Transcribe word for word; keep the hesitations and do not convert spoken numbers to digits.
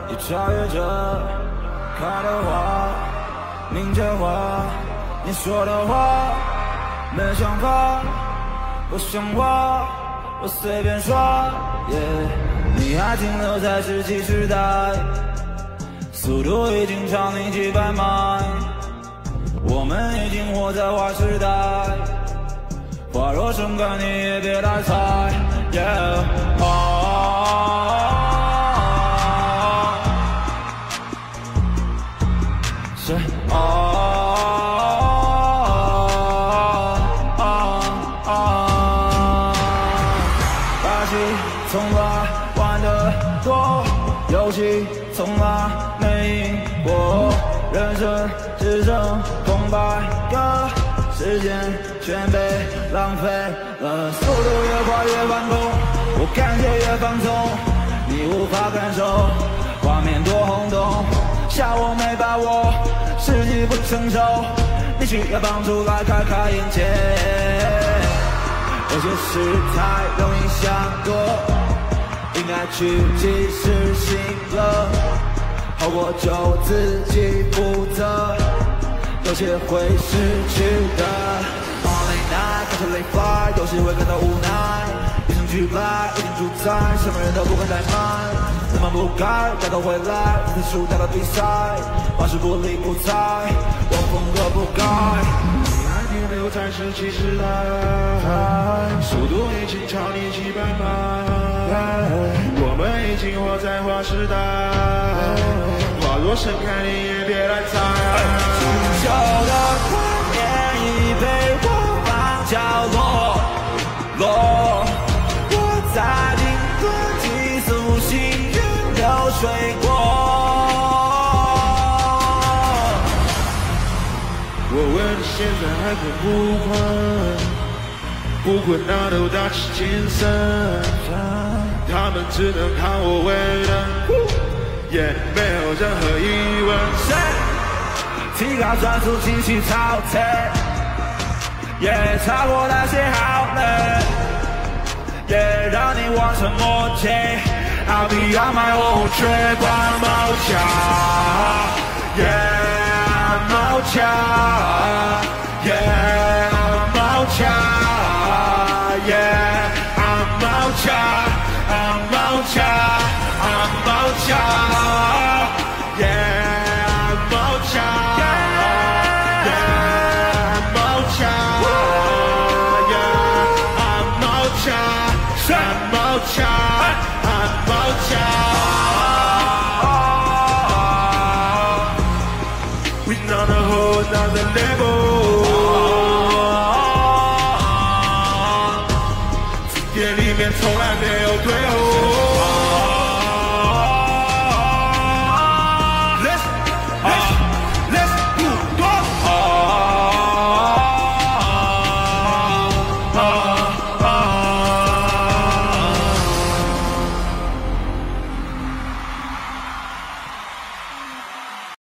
也超越着开的花，明着话，你说的话，没想法，不像话，我随便耍。Yeah, 你还停留在石器时代，速度已经超你几百迈，我们已经活在花时代。花若盛开，你也别来采。Yeah, oh, 是 oh, 把戏从来玩得多，游戏从来没赢过，人生只剩空白格，时间全被浪费了，速度越快越放空，我感觉越放纵，你无法感受画面多轰动，笑我没把握，时机不成熟，你需要帮助来开开眼界。有些事太容易想多，应该去及时行乐，后果就自己负责，有些会失去的。Only night， 看着累 fly， 有时会感到无奈。与生俱来，已经主宰，什么人都不会怠慢。怎么不该带头回来？分数带到比赛，往事不理不睬，我风格不改。你还停留在石器时代，速度已经超你几百迈，我们已经活在花时代。花若盛开，你也别来采。旧的观念已被我放角落，落。我在定格寄宿行云流水过。我问你现在还困不困？不困那都打起精神，他们只能看我为人。也、yeah, 没有任何疑问，提高专注继续操作，也、yeah, 超过那些好人，也、yeah, 让你完成默契。I'll be on my own， 血管冒卡 ，Yeah， 冒卡 ，Yeah， 冒卡 ，Yeah， 冒卡 ，I'm 冒卡。I'm Outcha, yeah, I'm Outcha, yeah, I'm Outcha, yeah, I'm Outcha, I'm Outcha, I'm Outcha. We on a whole nother level.